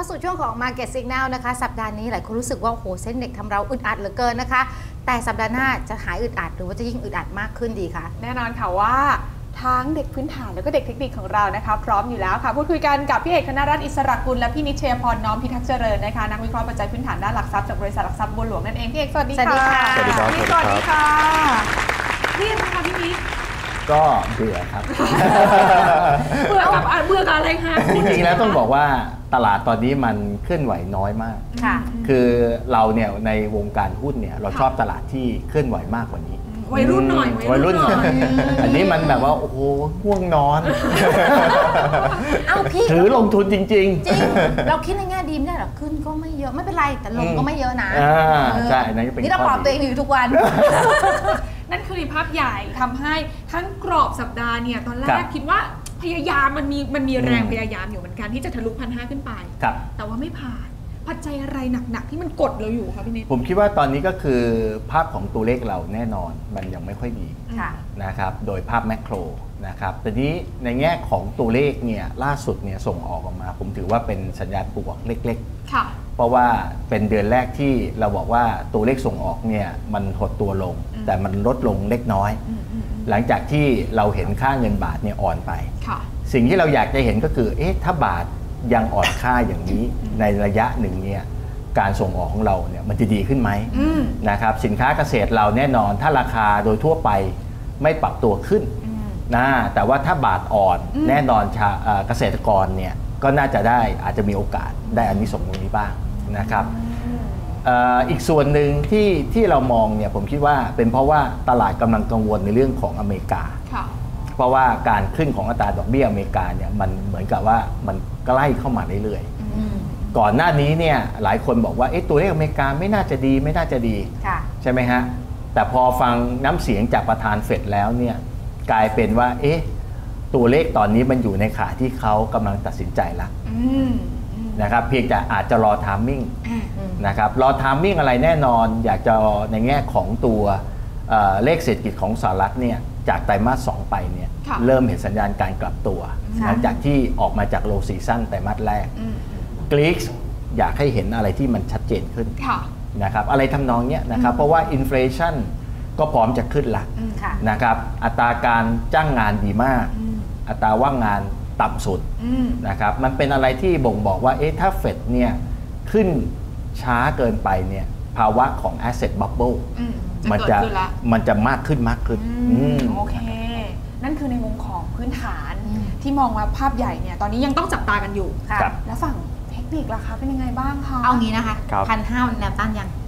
สู่ช่วงของ Market Signal นะคะสัปดาห์นี้หลายคนรู้สึกว่าโอ้โหเส้นเด็กทำเราอึดอัดเหลือเกินนะคะแต่สัปดาห์หน้าจะหายอึดอัดหรือว่าจะยิ่งอึดอัดมากขึ้นดีคะแน่นอนค่ะว่าทั้งเด็กพื้นฐานแล้วก็เด็กเทคนิคของเรานะคะพร้อมอยู่แล้วค่ะพูดคุยกันกับพี่เอกธนรัตน์อิสระกุลและพี่นิชเชยพรน้อมพิทักษ์เจริญนะคะนักวิเคราะห์ปัจจัยพื้นฐานด้านหลักทรัพย์จากบริษัทหลักทรัพย์บัวหลวงนั่นเองพี่เอกสวัสดีค่ะสวัสดีครับสวัสดีค่ะพี่ค่ะพี่นิชก็เบื่อครับเบื่อกับอะไรคะจริงๆแล้วต้องบอกว่าตลาดตอนนี้มันเคลื่อนไหวน้อยมากคือเราเนี่ยในวงการหุ้นเนี่ยเราชอบตลาดที่เคลื่อนไหวมากกว่านี้วัยรุ่นหน่อยวัยรุ่นหน่อยอันนี้มันแบบว่าโอ้โหง่วงนอนเอาพี่ถือลงทุนจริงๆจริงเราคิดในแง่ดีไม่ได้หรอขึ้นก็ไม่เยอะไม่เป็นไรแต่ลงก็ไม่เยอะนะใช่นี่เราปลอบตัวเองอยู่ทุกวันนั่นคือในภาพใหญ่ทำให้ทั้งกรอบสัปดาห์เนี่ยตอนแรกคิดว่าพยายามมันมีแรงพยายามอยู่เหมือนกันที่จะทะลุ1,500ขึ้นไปแต่ว่าไม่ผ่านปัจจัยอะไรหนักๆที่มันกดเราอยู่คะพี่นิดผมคิดว่าตอนนี้ก็คือภาพของตัวเลขเราแน่นอนมันยังไม่ค่อยดีนะครับโดยภาพแมกโรนะครับแต่นี้ในแง่ของตัวเลขเนี่ยล่าสุดเนี่ยส่งออกมาผมถือว่าเป็นสัญญาณบวกเล็กๆเพราะว่าเป็นเดือนแรกที่เราบอกว่าตัวเลขส่งออกเนี่ยมันหดตัวลงแต่มันลดลงเล็กน้อยหลังจากที่เราเห็นค่าเงินบาทเนี่ยอ่อนไปสิ่งที่เราอยากจะเห็นก็คือถ้าบาทยังอ่อนค่าอย่างนี้ในระยะหนึ่งเนี่ยการส่งออกของเราเนี่ยมันจะดีขึ้นไหมนะครับสินค้าเกษตรเราแน่นอนถ้าราคาโดยทั่วไปไม่ปรับตัวขึ้นนะแต่ว่าถ้าบาทอ่อนแน่นอนเกษตรกรเนี่ยก็น่าจะได้อาจจะมีโอกาสได้อานิสงส์ตรงนี้บ้างนะครับอีกส่วนหนึ่งที่เรามองเนี่ยผมคิดว่าเป็นเพราะว่าตลาดกำลังกังวลในเรื่องของอเมริกาเพราะว่าการขึ้นของอัตราดอกเบี้ยอเมริกาเนี่ยมันเหมือนกับว่ามันใกล้เข้ามาเรื่อยๆก่อนหน้านี้เนี่ยหลายคนบอกว่าตัวเลขอเมริกาไม่น่าจะดีใช่ไหมฮะแต่พอฟังน้ำเสียงจากประธานเฟดแล้วเนี่ยกลายเป็นว่าตัวเลขตอนนี้มันอยู่ในขาที่เขากำลังตัดสินใจแล้วนะครับเพียงแต่อาจจะรอไทมิ่งนะครับรอไทมิ่งอะไรแน่นอนอยากจะในแง่ของตัวเลขเศรษฐกิจของสหรัฐเนี่ยจากไตรมาส 2ไปเนี่ยเริ่มเห็นสัญญาณการกลับตัวหลังจากที่ออกมาจากโลซีซั่นไตรมาสแรกกรีกอยากให้เห็นอะไรที่มันชัดเจนขึ้นนะครับอะไรทำนองเนี้ยนะครับเพราะว่าอินเฟลชันก็พร้อมจะขึ้นละนะครับอัตราการจ้างงานดีมากอัตราว่างงานต่ำสุดนะครับมันเป็นอะไรที่บ่งบอกว่าถ้าเฟดเนี่ยขึ้นช้าเกินไปเนี่ยภาวะของ asset bubble มันจะมากขึ้นโอเคนั่นคือในมุมของพื้นฐานที่มองว่าภาพใหญ่เนี่ยตอนนี้ยังต้องจับตากันอยู่แล้วฝั่งเทคนิคล่ะคะเป็นยังไงบ้างคะเอางี้นะคะ1,500แนวต้านยัง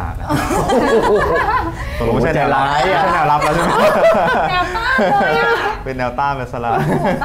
ตกลงไม่ใช่แนวร้ายไม่ใช่แนวรับแล้วใช่ไหมแนวต้านเลยเป็นแนวต้านเป็นสลับ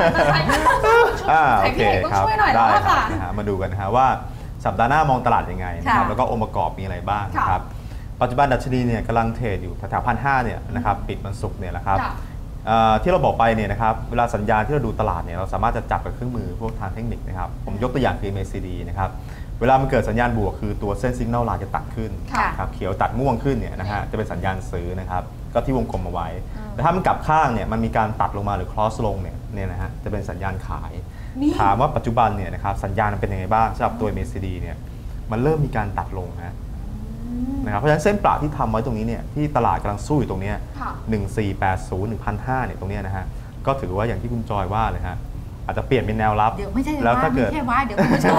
โอเคครับได้ค่ะมาดูกันนะว่าสัปดาห์หน้ามองตลาดยังไงนะครับแล้วก็องค์ประกอบมีอะไรบ้างนะครับปัจจุบันดัชนีเนี่ยกำลังเทรดอยู่แถว1,500เนี่ยนะครับปิดวันศุกร์เนี่ยแหละครับที่เราบอกไปเนี่ยนะครับเวลาสัญญาณที่เราดูตลาดเนี่ยเราสามารถจะจับกับเครื่องมือพวกทางเทคนิคนะครับผมยกตัวอย่างคือ MACD นะครับเวลามันเกิดสัญญาณบวกคือตัวเส้น Signal Line จะตัดขึ้นครับเขียวตัดม่วงขึ้นเนี่ยนะฮะจะเป็นสัญญาณซื้อนะครับก็ที่วงกลมมาไว้แต่ถ้ามันกลับข้างเนี่ยมันมีการตัดลงมาหรือ cross ลงเนี่ยนะฮะจะเป็นสัญญาณขายถามว่าปัจจุบันเนี่ยนะครับสัญญาณมันเป็นยังไงบ้างสำหรับตัว MACD เนี่ยมันเริ่มมีการตัดลงนะครับเพราะฉะนั้นเส้นประที่ทำไว้ตรงนี้เนี่ยที่ตลาดกำลังสู้อยู่ตรงนี้1480 1,500เนี่ยตรงนี้นะฮะก็ถือว่าอย่างที่คุณจอยว่าเลยฮะอาจจะเปลี่ยนเป็นแนวรับเดี๋ยวไม่ใช่แล้วถ้าเกิดไม่ใช่ว่าเดี๋ยวคุณผู้ชม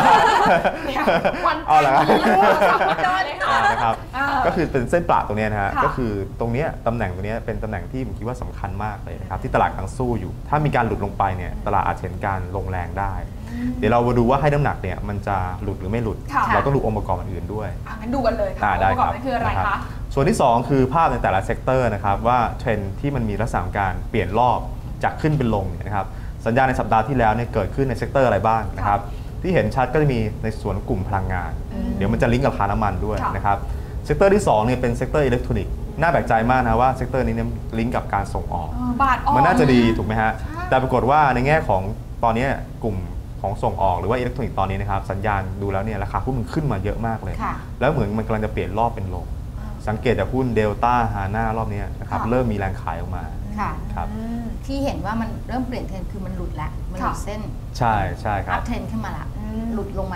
เอาละครับก็คือเป็นเส้นประตรงนี้นะฮะก็คือตรงนี้ตำแหน่งตรงนี้เป็นตำแหน่งที่ผมคิดว่าสำคัญมากเลยนะครับที่ตลาดกำลังสู้อยู่ถ้ามีการหลุดลงไปเนี่ยตลาดอาจเห็นการลงแรงได้เดี๋ยวเรามาดูว่าให้น้ำหนักเนี่ยมันจะหลุดหรือไม่หลุดเราต้องดูองค์ประกอบอื่นด้วยงั้นดูกันเลยค่ะองค์ประกอบนั่นคืออะไรคะส่วนที่2คือภาพในแต่ละเซกเตอร์นะครับว่าเทรนด์ที่มันมีลักษณะการเปลี่ยนรอบจากขึ้นเป็นลงนะครับสัญญาณในสัปดาห์ที่แล้วเนี่ยเกิดขึ้นในเซกเตอร์อะไรบ้างนะครับที่เห็นชัดก็จะมีในส่วนกลุ่มพลังงานเดี๋ยวมันจะลิงก์กับราคาน้ำมันด้วยนะครับเซกเตอร์ที่2เนี่ยเป็นเซกเตอร์อิเล็กทรอนิกส์น่าแปลกใจมากนะว่าเซกเตอร์นี้เนี่ยลิงก์กับการส่งออกมันน่าจะดีถูกไหมฮะแต่ปรากฏว่าในแง่ของตอนนี้กลุ่มของส่งออกหรือว่าอิเล็กทรอนิกส์ตอนนี้นะครับสัญญาณดูแล้วเนี่ยราคาหุ้นมันขึ้นมาเยอะมากเลยแล้วเหมือนมันกำลังจะเปลี่ยนรอบเป็นลงสังเกตจากหุ้นเดลต้าฮาน่ารอบนี้นะครับเริ่มมีแรงขายออกมาครับที่เห็นว่ามันเริ่มเปลี่ยนเทรนคือมันหลุดแล้วมันหลุดเส้นใช่ครับอัพเทรนขึ้นมาละหลุดลงมา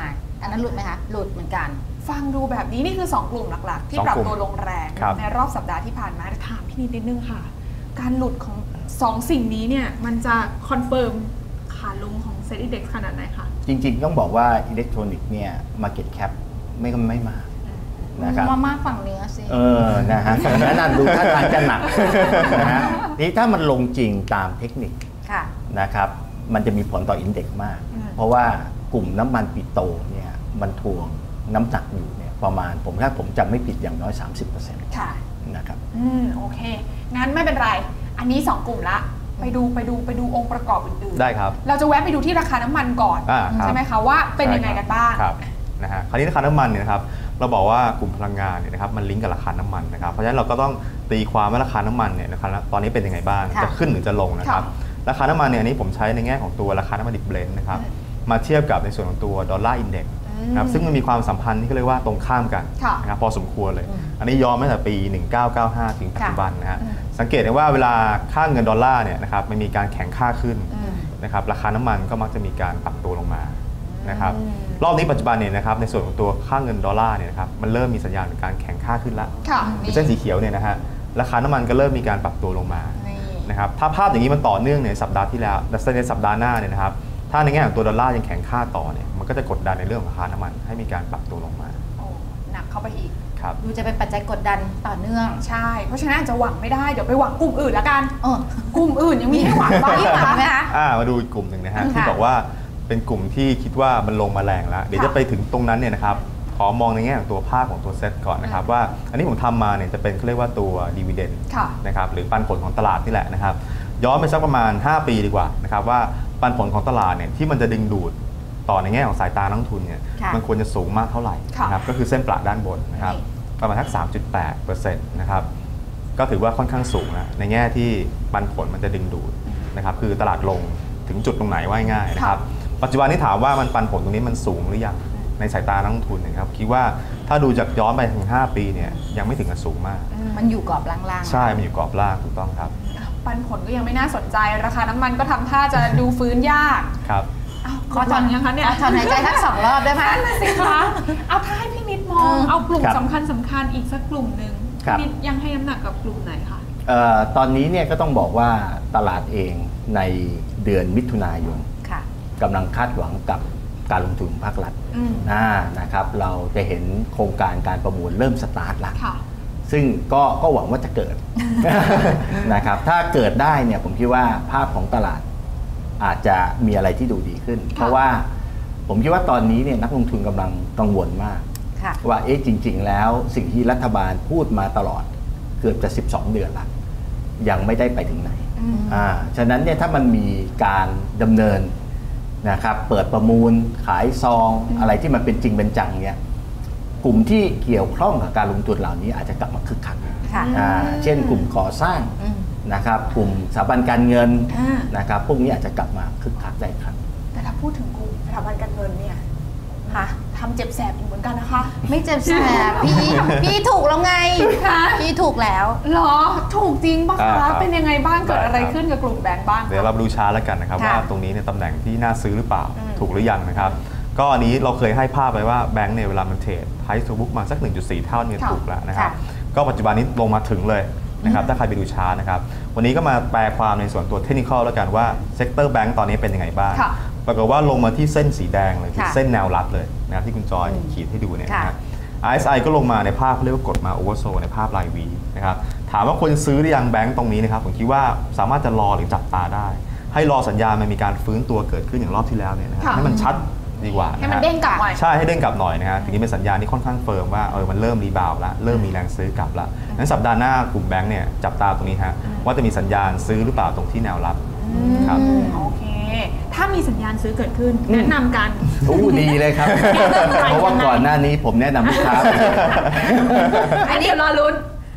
อันนั้นหลุดไหมคะหลุดเหมือนกันฟังดูแบบนี้นี่คือ2กลุ่มหลักๆที่ปรับตัวลงแรงในรอบสัปดาห์ที่ผ่านมาถามพี่นิดนึงค่ะการหลุดของ2สิ่งนี้เนี่ยมันจะคอนเฟิร์มขาลงของ Set Index ขนาดไหนคะจริงๆต้องบอกว่าอิเล็กทรอนิกส์เนี่ย Market Cap ไม่มากนะครับมากฝั่งเนื้อสินะฮะฝั่งนั้นดูท่าทางจะหนักนะฮะนี่ถ้ามันลงจริงตามเทคนิคนะครับมันจะมีผลต่ออินเด็กซ์มากเพราะว่ากลุ่มน้ำมันปิโตรเนี่ยมันทวงน้ำหนักอยู่เนี่ยประมาณถ้าผมจำไม่ผิดอย่างน้อย 30% ค่ะนะครับโอเคงั้นไม่เป็นไรอันนี้2กลุ่มละไปดูองค์ประกอบอื่นๆได้ครับเราจะแวะไปดูที่ราคาน้ำมันก่อนใช่ไหมคะว่าเป็นยังไงกันบ้างนะฮะคราวนี้ราคาน้ำมันเนี่ยนะครับเราบอกว่ากลุ่มพลังงานเนี่ยนะครับมันลิงก์กับราคาน้ำมันนะครับเพราะฉะนั้นเราก็ต้องตีความว่าราคาน้ำมันเนี่ยนะครับตอนนี้เป็นยังไงบ้างจะขึ้นหรือจะลงนะครับราคาน้ำมันเนี่ยอันนี้ผมใช้ในแง่ของตัวราคาน้ำมันดิบเบลนด์นะครับมาเทียบกับในส่วนของตัวดอลลาร์อินเด็กซ์นะครับซึ่งมันมีความสัมพันธ์ที่เรียกว่าตรงข้ามกันนะครับพอสมควรเลยอันนี้ย้อนมาตั้งแต่ปี 1995 ถึงปัจจุบันนะฮะสังเกตได้ว่าเวลาค่าเงินดอลลาร์เนี่ยนะครับมันมีการแข็งค่าขึ้นนะครับราคาน้ำมันก็มักจะมีการปรับตัวลงมานะครับรอบนี้ปัจจุบันเนี่ยนะครับในส่วนของตัวค่าเงินดอลลาร์เนี่ยนะครับมันเริ่มมีสัญญาณในการแข็งค่าขึ้นแล้วเส้นสีเขียวเนี่ยนะฮะราคาน้ำมันก็เริ่มมีการปรับตัวลงมานะครับถ้าภาพอย่างนี้มันต่อเนื่องในสัปดาห์ที่แล้วและในสัปดาห์หน้าเนี่ยนะครับถ้าในแง่ของตัวดอลลาร์ยังแข็งค่าต่อเนี่ยมันก็จะกดดันในเรื่องของราคาน้ำมันให้มีการปรับตัวลงมาหนักเข้าไปอีกดูจะเป็นปัจจัยกดดันต่อเนื่องใช่เพราะฉะนั้นจะหวังไม่ได้เดี๋ยวไปหวังกลุ่มอื่นละกันกลุ่มอื่นยังมีให้หวังบ้างไหมคะมาดูอีกกลุ่มหนึ่งนะฮะที่บอกว่าเป็นกลุ่มที่คิดว่ามันลงมาแรงแล้วเดี๋ยวจะไปถึงตรงนั้นเนี่ยนะครับขอมองในแง่ของตัวภาพของตัวเซ็ตก่อนนะครับว่าอันนี้ผมทำมาเนี่ยจะเป็นเขาเรียกว่าตัวดีเวเดนด์นะครับหรือปันผลของตลาดนี่แหละนะครับย้อนไปสักประมาณ5ปีดีกว่านะครับว่าปันผลของตลาดเนี่ยที่มันจะดึงดูดต่อในแง่ของสายตานักลงทุนเนี่ยมันควรจะสูงมากเท่าไหร่นะครับก็คือเส้นประด้านบนนะครับประมาณทัก 3.8% นะครับก็ถือว่าค่อนข้างสูงนะในแง่ที่ปันผลมันจะดึงดูดนะครับคือตลาดลงถึงจุดตรงไหนว่าง่ายนะครับปัจจุบันนี้ถามว่ามันปันผลตรงนี้มันสูงหรือยังในสายตานักลงทุนนะครับคิดว่าถ้าดูจากย้อนไปถึง5ปีเนี่ยยังไม่ถึงกับสูงมากมันอยู่กรอบล่างๆใช่มันอยู่กรอบล่างถูกต้องครับปันผลก็ยังไม่น่าสนใจราคาน้ำมันก็ทำท่าจะดูฟื้นยากครับขอถอนยังคะเนี่ยถอนหายใจทั้ง2 รอบได้ไหมสิคะเอาถ้าให้พี่นิดมองเอากลุ่มสำคัญอีกสักกลุ่มหนึ่งพี่นิดยังให้น้ำหนักกับกลุ่มไหนคะตอนนี้เนี่ยก็ต้องบอกว่าตลาดเองในเดือนมิถุนายนกำลังคาดหวังกับการลงทุนภาครัฐนะครับเราจะเห็นโครงการการประมูลเริ่มสตาร์ทแล้วซึ่งก็หวังว่าจะเกิดนะครับถ้าเกิดได้เนี่ยผมคิดว่าภาพของตลาดอาจจะมีอะไรที่ดูดีขึ้นเพราะว่าผมคิดว่าตอนนี้เนี่ยนักลงทุนกำลังกังวลมากว่าจริงๆแล้วสิ่งที่รัฐบาลพูดมาตลอดเกือบจะ12 เดือนละยังไม่ได้ไปถึงไหนฉะนั้นเนี่ยถ้ามันมีการดำเนินนะครับเปิดประมูลขายซองอะไรที่มันเป็นจริงเป็นจังเนี่ยกลุ่มที่เกี่ยวข้องกับการลงทุนเหล่านี้อาจจะกลับมาคึกคักเช่นกลุ่มก่อสร้างนะครับกลุ่มสถาบันการเงินนะครับพวกนี้อาจจะกลับมาคึกคักได้ครับแต่ถ้าพูดถึงกลุ่มสถาบันการเงินเนี่ยทำเจ็บแสบอยู่เหมือนกันนะคะไม่เจ็บแสบพี่ถูกแล้วไงพี่ถูกแล้วหรอถูกจริงปะคะเป็นยังไงบ้างเกิดอะไรขึ้นกับกลุ่มแบงก์บ้างเดี๋ยวเราดูชาร์ตแล้วกันนะครับว่าตรงนี้เนี่ยตำแหน่งที่น่าซื้อหรือเปล่าถูกหรือยังนะครับก็อันนี้เราเคยให้ภาพไปว่าแบงก์เนี่ยเวลามันเทรด Price to Book มาสัก 1.4 เท่าเนี่ยถูกแล้วนะครับก็ปัจจุบันนี้ลงมาถึงเลยนะครับถ้าใครไปดูชาร์ตนะครับวันนี้ก็มาแปลความในส่วนตัวเทคนิคอลแล้วกันว่าเซกเตอร์แบงก์ตอนนี้เป็นยังไงบ้างปรากฏว่าลงมาที่เส้นสีแดงเลยคือเส้นแนวรับเลยนะครับที่คุณจอยขีดให้ดูเนี่ยนะครับ RSI ก็ลงมาในภาพเรียกว่ากดมาโอเวอร์โซในภาพรายวีนะครับถามว่าคนซื้อหรือยังแบงก์ตรงนี้นะครับผมคิดว่าสามารถจะรอหรือจับตาได้ให้รอสัญญาณมันมีการฟื้นตัวเกิดขึ้นอย่างรอบที่แล้วเนี่ยนะครับให้มันชัดดีกว่าให้มันเด้งกลับหน่อยใช่ให้เด้งกลับหน่อยนะฮะทีนี้เป็นสัญญาณที่ค่อนข้างเฟิร์มว่ามันเริ่มรีบาวด์แล้วเริ่มมีแรงซื้อกลับแล้วงั้นสัปดาห์หน้ากลุ่มแบงก์เนี่ยจับตาตรงนี้ฮะว่าจะมีสัญญาณซื้อหรือเปล่าตรงที่แนวรับครับโอเคถ้ามีสัญญาณซื้อเกิดขึ้นแนะนำกันดีเลยครับเพราะว่าก่อนหน้านี้ผมแนะนำลูกค้าอันนี้รอลุ้น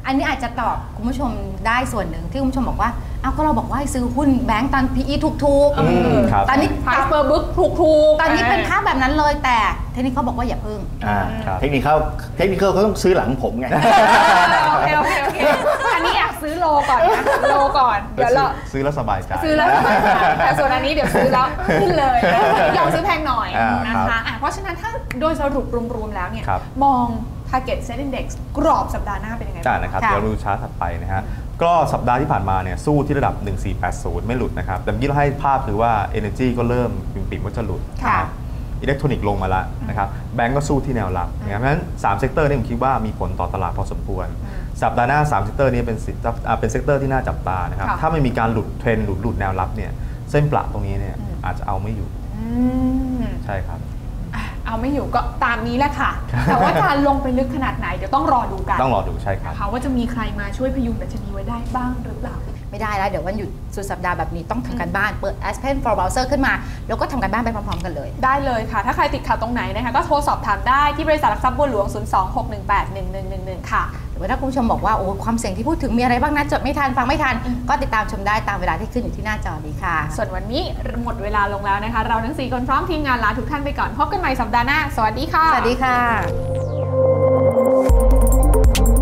อันนี้อาจจะตอบคุณผู้ชมได้ส่วนหนึ่งที่คุณผู้ชมบอกว่าอ้าวก็เราบอกว่าให้ซื้อหุ้นแบงก์ตอน PE ถูกๆตอนนี้ Price per book ถูกๆตอนนี้เป็นภาพแบบนั้นเลยแต่เทคนิคเขาบอกว่าอย่าพึ่งเทคนิคเขาต้องซื้อหลังผมไงโอเคอันนี้อยากซื้อโลก่อนนะโลก่อนเดี๋ยวเราซื้อแล้วสบายใจซื้อแล้วสบายใจแต่ส่วนอันนี้เดี๋ยวซื้อแล้วขึ้นเลยยอมซื้อแพงหน่อยนะคะเพราะฉะนั้นถ้าโดยสรุปรวมๆแล้วเนี่ยมอง Target Set Index กรอบสัปดาห์หน้าเป็นยังไงบ้างนะครับเดี๋ยวดูชาร์ตถัดไปนะฮะก็สัปดาห์ที่ผ่านมาเนี่ยสู้ที่ระดับ 1480 ไม่หลุดนะครับแต่เมื่อกี้เราให้ภาพคือว่า Energy ก็เริ่มปิ่มว่าจะหลุดอิเล็กทรอนิกส์ลงมาแล้วนะครับแบงก์ก็สู้ที่แนวรับนะครับเพราะฉะนั้น3เซกเตอร์นี่ผมคิดว่ามีผลต่อตลาดพอสมควรสัปดาห์หน้า3เซกเตอร์นี้เป็นเซกเตอร์ที่น่าจับตานะครับถ้าไม่มีการหลุดเทรนหลุดแนวรับเนี่ยเส้นประตรงนี้เนี่ยอาจจะเอาไม่อยู่ใช่ครับเอาไม่อยู่ก็ตามนี้แหละค่ะแต่ว่าการลงไปลึกขนาดไหนเดี๋ยวต้องรอดูกันต้องรอดูใช่ครับว่าจะมีใครมาช่วยพยุงดัชนีไว้ได้บ้างหรือเปล่าไม่ได้แล้วเดี๋ยววันหยุดสุดสัปดาห์แบบนี้ต้องทำการบ้านเปิด Aspen for Browser ขึ้นมาแล้วก็ทำการบ้านไปพร้อมๆกันเลยได้เลยค่ะถ้าใครติดขัดตรงไหนนะคะก็โทรสอบถามได้ที่บริษัทหลักทรัพย์บัวหลวง 026181111 ค่ะหรือว่าถ้าคุณผู้ชมบอกว่าโอ้ความเสี่ยงที่พูดถึงมีอะไรบ้างนะจดไม่ทันฟังไม่ทันก็ติดตามชมได้ตามเวลาที่ขึ้นอยู่ที่หน้าจอนี้ค่ะส่วนวันนี้หมดเวลาลงแล้วนะคะเราทั้ง4คนพร้อมทีมงานลาทุกท่านไปก่อนพบกันใหม่สัปดาห์หน้าสวัสดีค่ะสวัสดีค่ะ